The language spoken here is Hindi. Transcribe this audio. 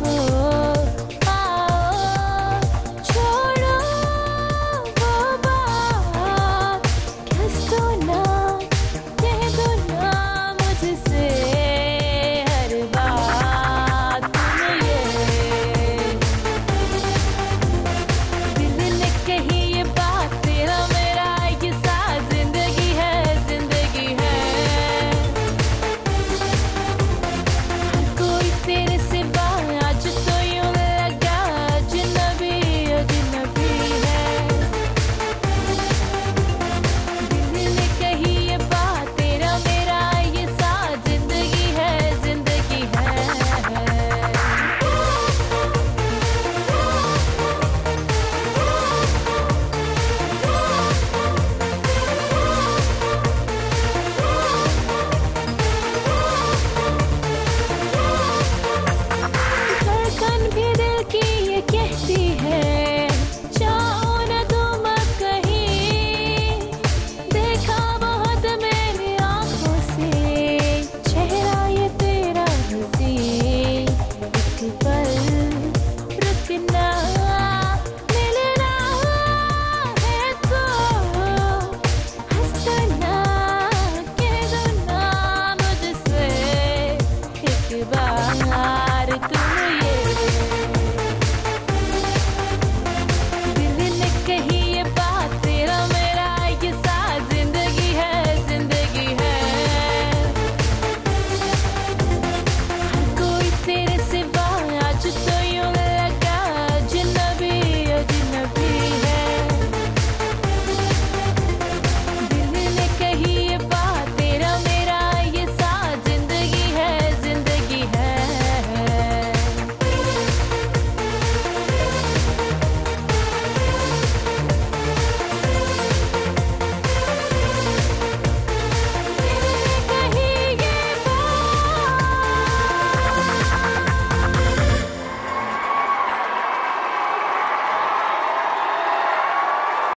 हो आओ, छोड़ो वो बात, किस दो ना, कह दो ना मुझसे हर बात। तुम ये दिल ने कही ये बात, तेरा मेरा ये साथ जिंदगी है, जिंदगी है। हर कोई तेरे सिवा आज तो यूं लगा अजनबी, अजनबी है। दिल ने कही ये बात, तेरा मेरा ये साथ जिंदगी है, जिंदगी है। धड़कन भी दिल की ये कहती है, जाओ न तुम अब कहीं। देखा बहुत मेरी आंखों से चेहरा ये तेरा हंसी, एक पल रुकना